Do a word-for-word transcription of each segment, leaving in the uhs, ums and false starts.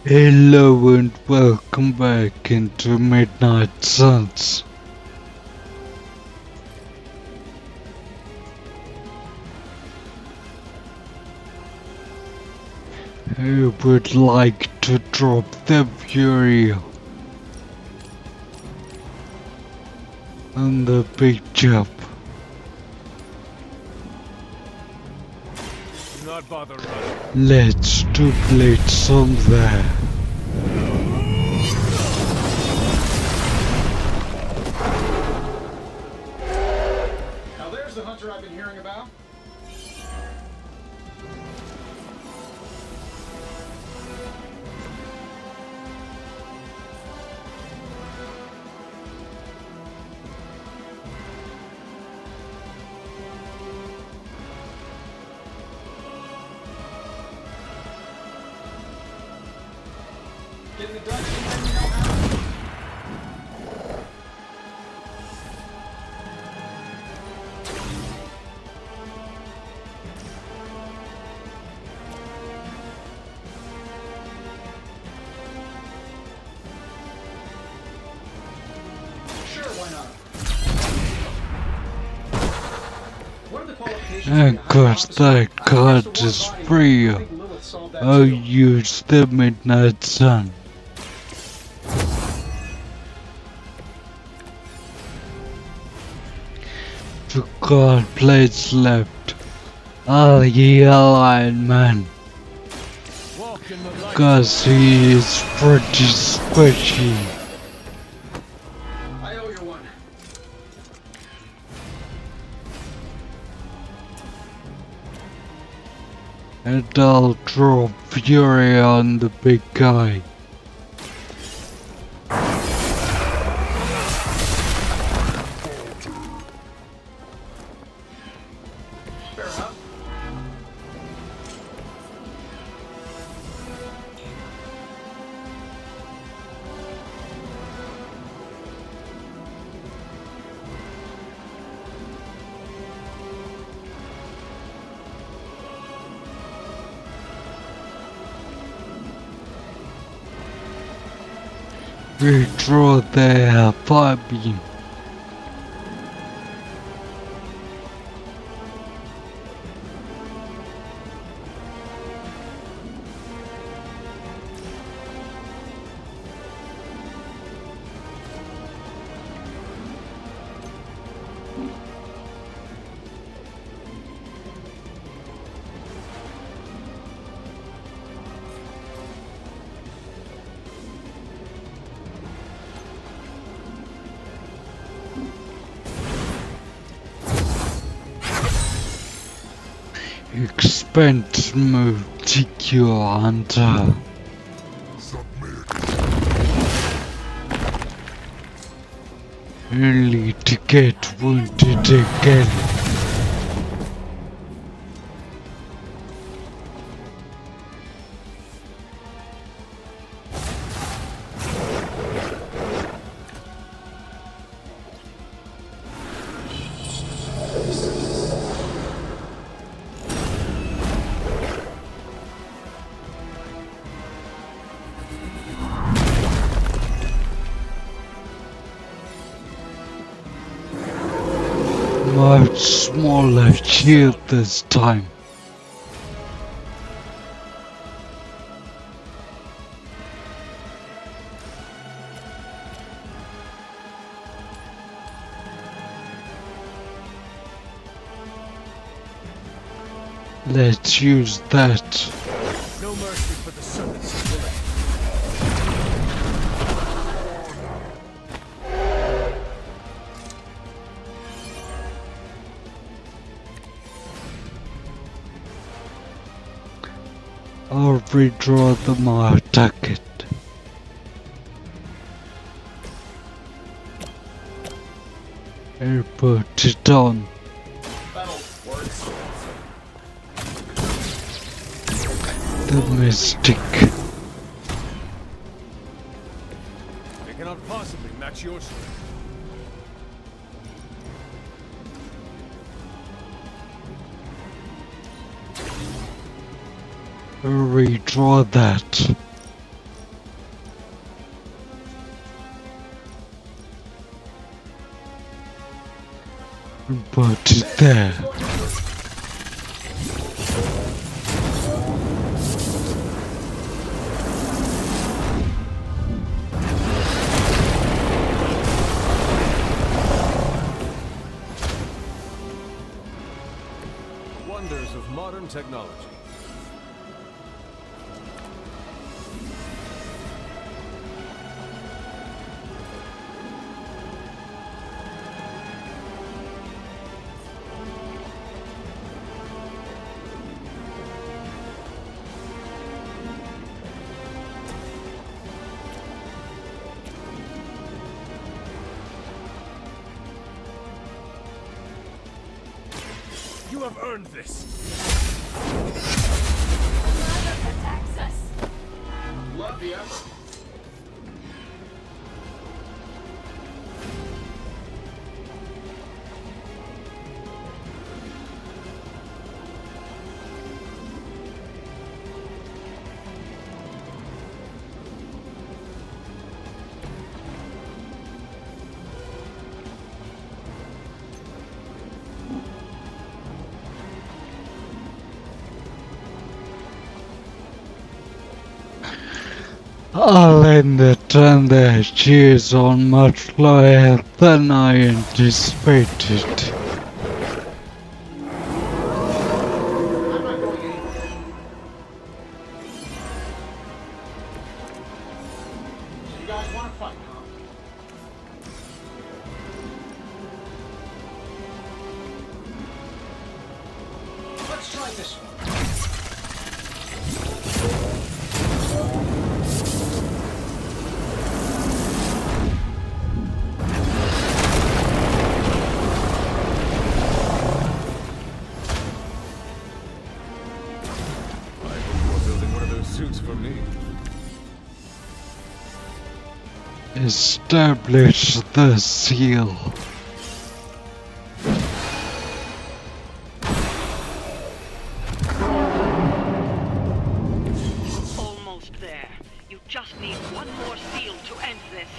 Hello and welcome back into Midnight Suns. Who would like to drop the Fury on the big jump? Do not bother running. Let's duplicate some there. Now there's the hunter I've been hearing about. Getting it done anytime you know how. Sure, why not? What are the qualifications? And cause that card is free, I'll use the Midnight Sun. To God plays left. I'll yell Iron Man. Walk in the light. Cause he is pretty squishy. I owe you one. And I'll drop Fury on the big guy. Fair enough. Redraw their fire beam. Expand move to your hunter. Only to get wounded again. Much smaller shield this time. Let's use that. No mercy for the servants of the land. I'll redraw the my target. And put it on. That'll work. The mystic. They cannot possibly match your strength. Redraw that. But there. Wonders of modern technology. You have earned this. Protects us. Love the effort. I'll end it, and their cheers on much lower than I anticipated. I'm not going anywhere. So you guys want to fight, huh? Let's try this one. Suits for me. Establish the seal. Almost there. You just need one more seal to end this.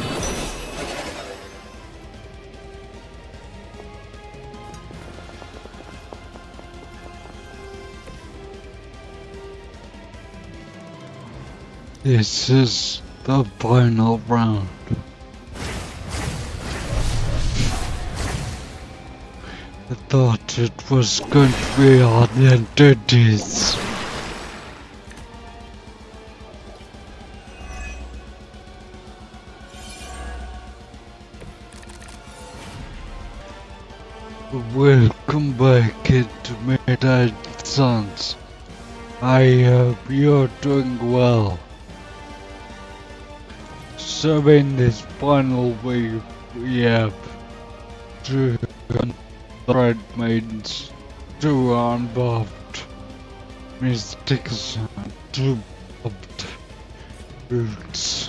This is the final round. I thought it was going to be on entities. Welcome back into Midnight Suns. I hope you're doing well. So in this final week, we have two thread maidens, two unbuffed mystics, and two buffed roots.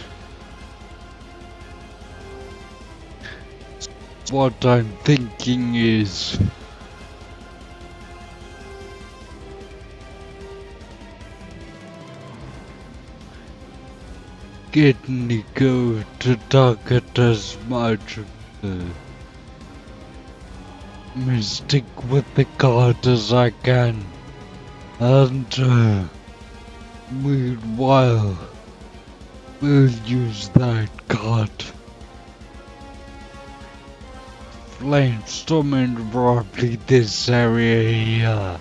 What I'm thinking is get Nico to target as much of the mystic with the card as I can, and uh, meanwhile we'll use that card. Flamestorming roughly this area here.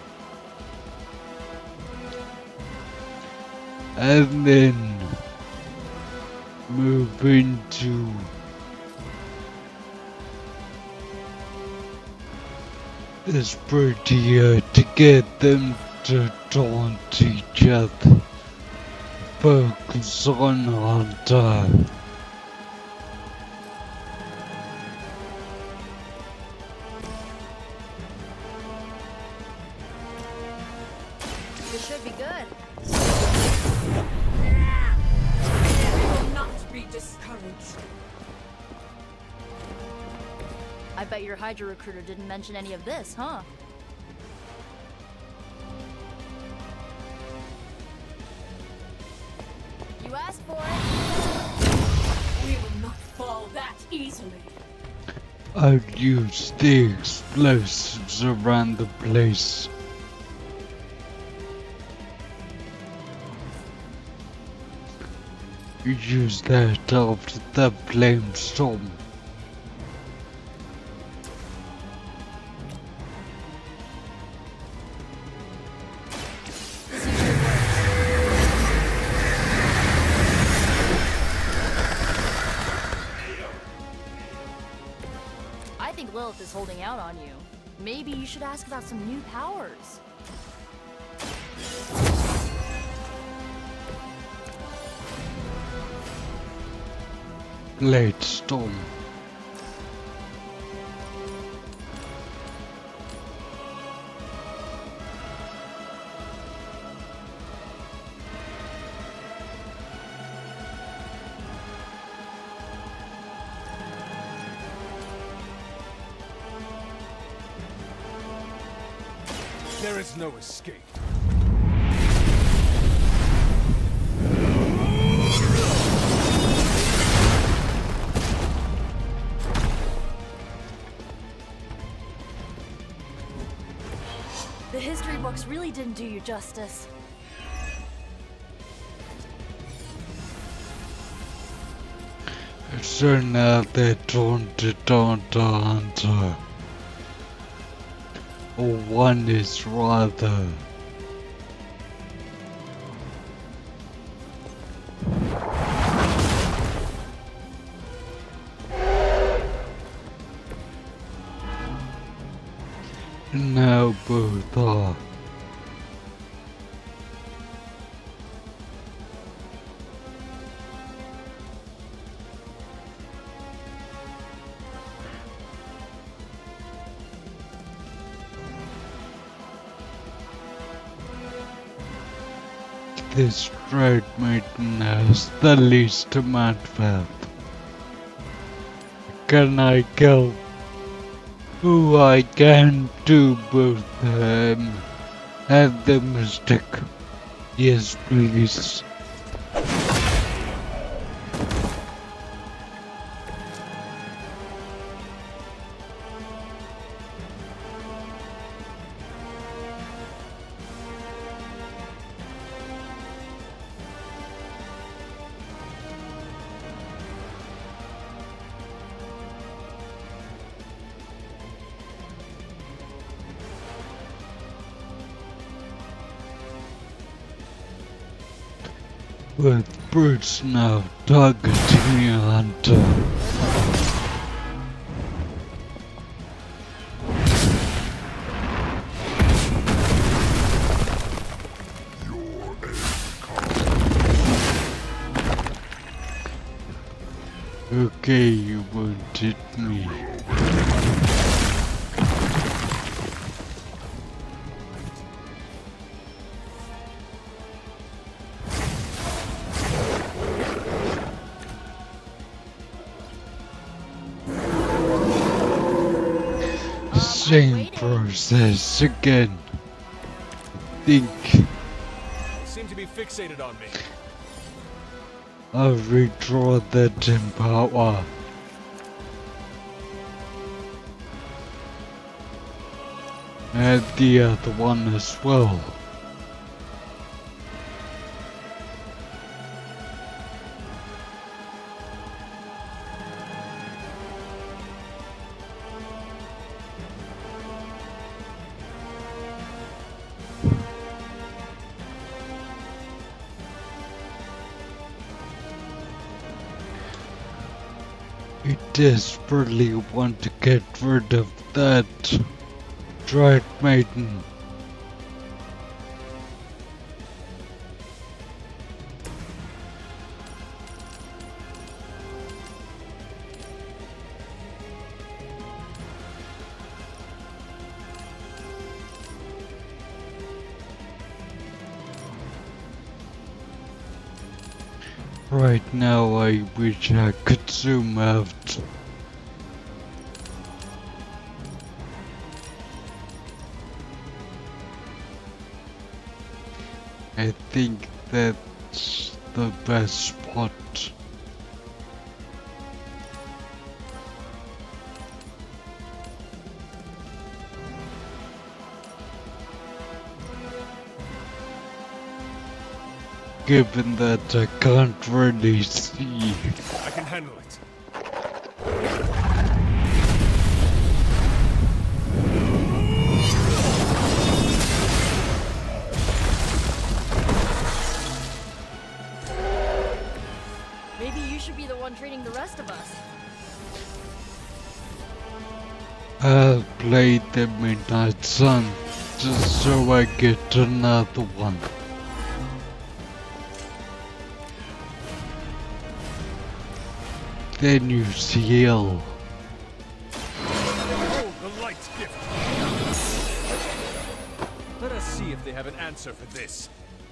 And then move into this prettier to get them to taunt each other. Focus on Hunter. This should be good. Will not be discouraged. I bet your Hydra recruiter didn't mention any of this, huh? You asked for it. We will not fall that easily. I'll use the explosives around the place. Use that after the flame storm. I think Lilith is holding out on you. Maybe you should ask about some new powers. Blade storm. There is no escape. The history books really didn't do you justice. So now they're taunted on the hunter. Or one is rather. Now both are. This road maiden has the least amount of health. Can I kill? Who I can do both them and the mistake? Yes, please. With brutes now targeting your hunter. Okay, you won't hit me. Same process again. Think Seem to be fixated on me. I'll redraw that in power. And the other one as well. I desperately want to get rid of that Dread Maiden. Right now I wish I could zoom out. I think that's the best spot. given that I can't really see. I can handle it. Maybe you should be the one training the rest of us. I'll play the Midnight Sun just so I get another one. Then you seal. Oh, the light's gift. Let us see if they have an answer for this.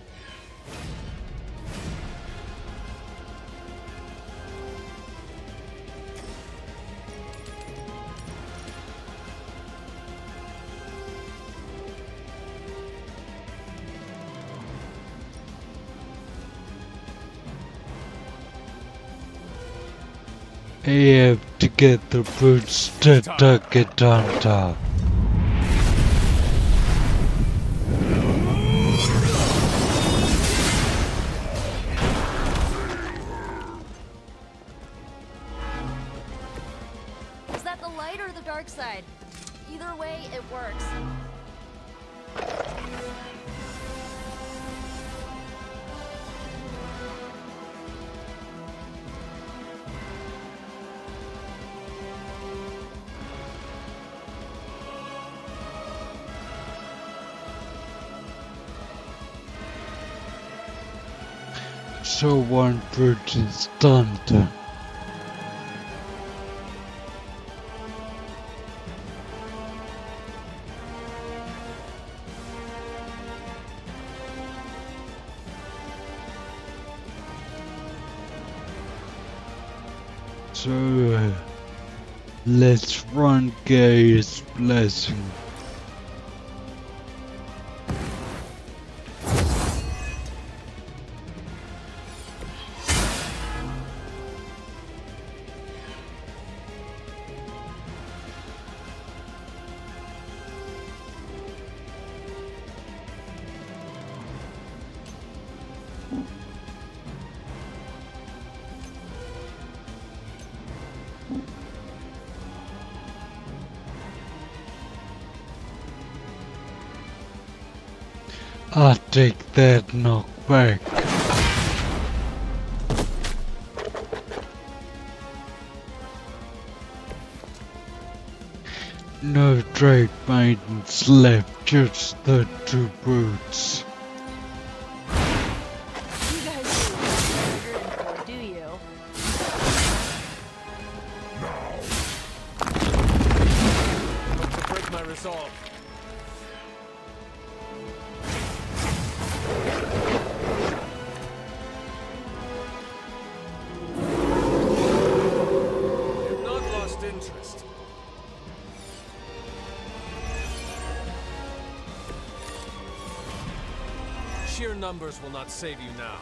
I have to get the boots to tuck it under. Is that the light or the dark side? Either way, it works. So one boot is done. So uh, let's run Gaia's blessing. I'll take that knockback. No Drake maidens left, just the two boots. You guys don't know what you're in for, do you? Hope to break my resolve. You've not lost interest. Sheer numbers will not save you now.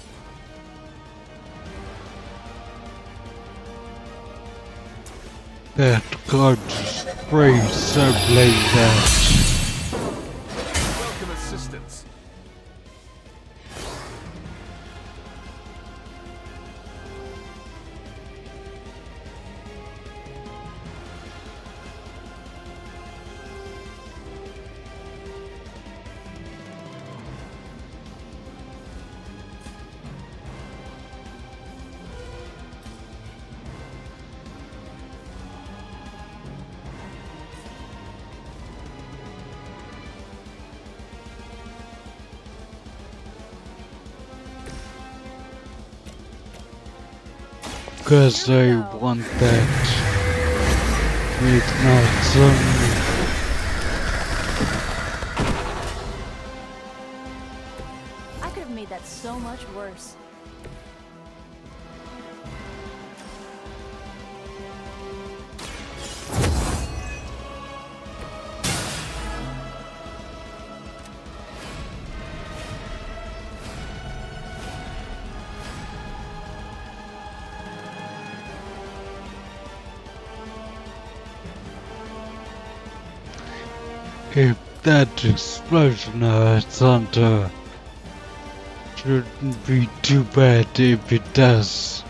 That gorgeous brave so like that. Welcome assistance. Cause I want that Midnight Sun. I could have made that so much worse. If that explosion hurts under, Shouldn't be too bad if it does.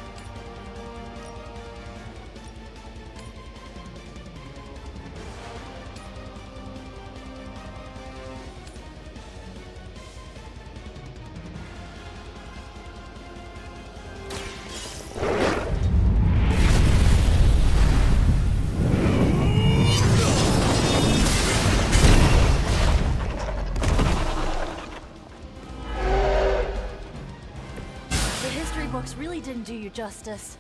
The history books really didn't do you justice.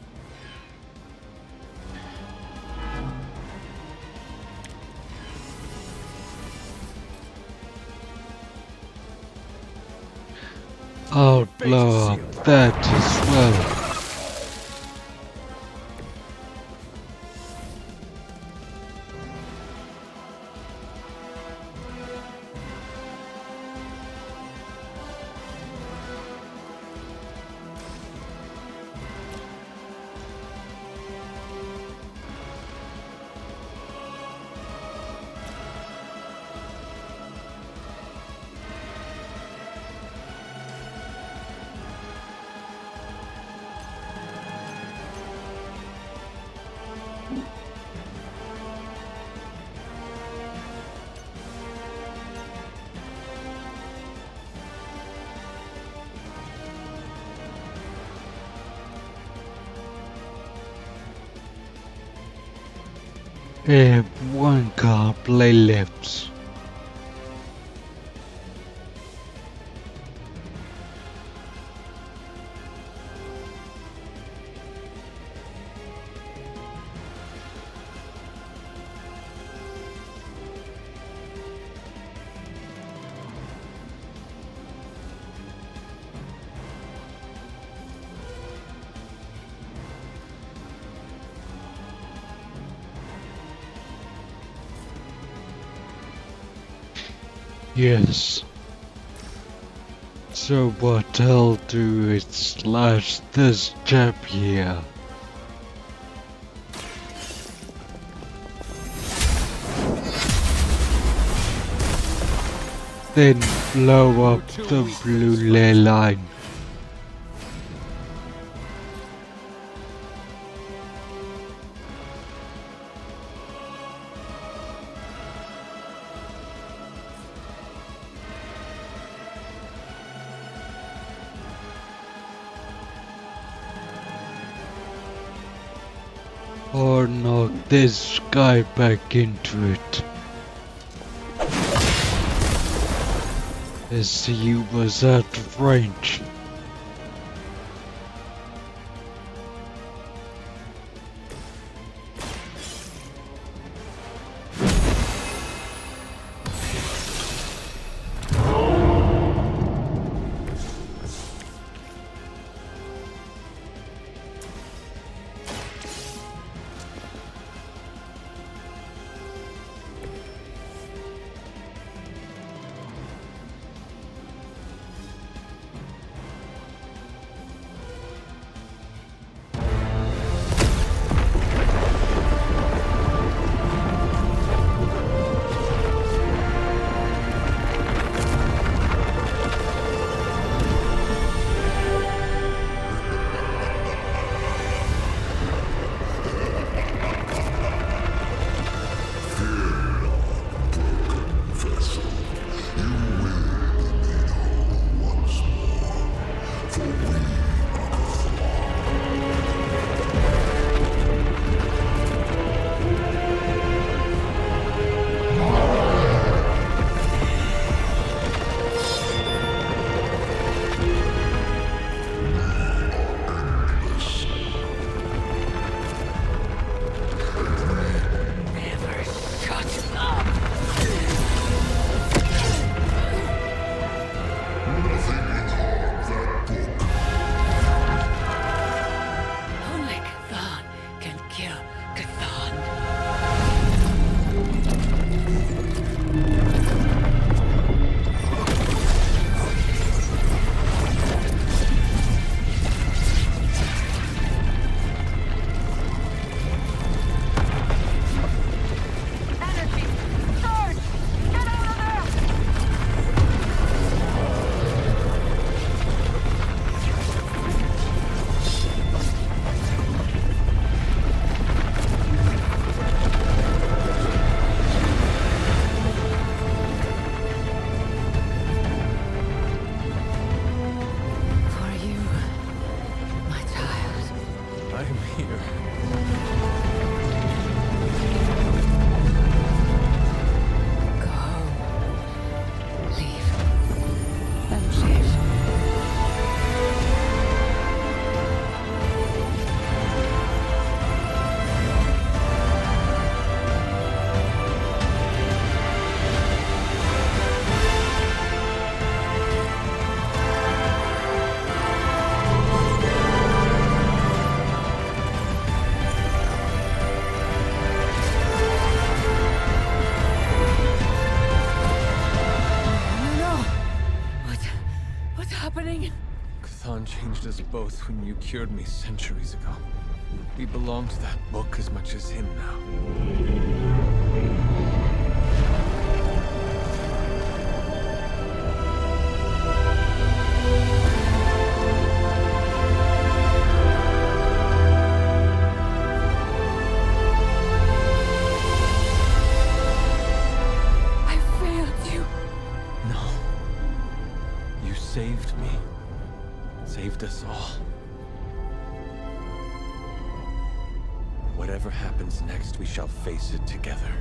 I'll blow up that as well. I have one car play left. Yes. So what I'll do is slash this chap here. Then blow up the blue ley line. Or knock this guy back into it. As he was out of range. happening? Cthon changed us both when you cured me centuries ago. We belong to that book as much as him now. I failed you. No. You saved me. Saved us all. Whatever happens next, we shall face it together.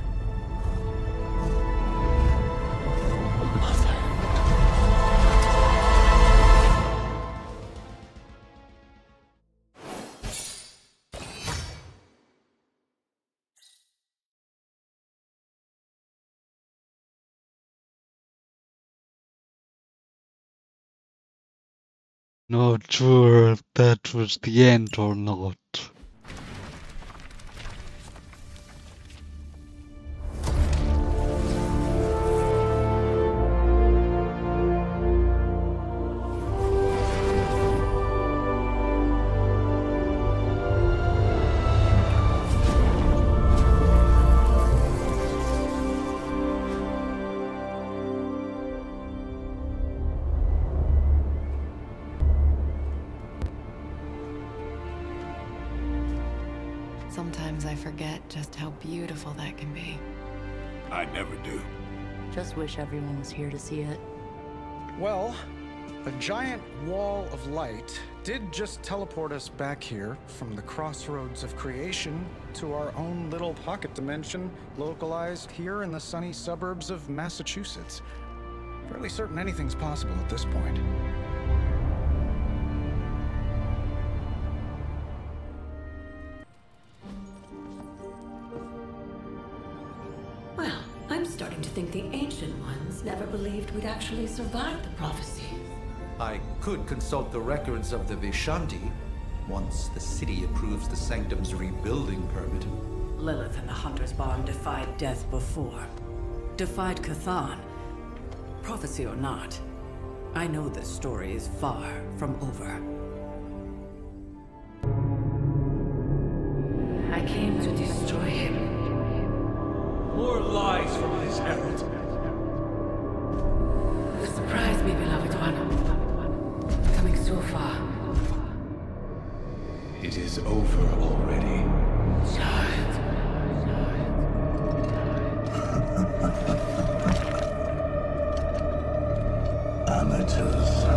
Mother. Not sure if that was the end or not. Sometimes I forget just how beautiful that can be. I never do. Just wish everyone was here to see it. Well, a giant wall of light did just teleport us back here from the crossroads of creation to our own little pocket dimension localized here in the sunny suburbs of Massachusetts. Fairly certain anything's possible at this point. Well, I'm starting to think the Ancient Ones never believed we'd actually survive the prophecy. I could consult the records of the Vishanti once the city approves the Sanctum's rebuilding permit. Lilith and the Hunter's Bond defied death before. Defied Cthon. Prophecy or not, I know this story is far from over. I came to destroy him. More lies from this herald. Surprise me, beloved one. Coming so far. It is over already. Child. Amateurs.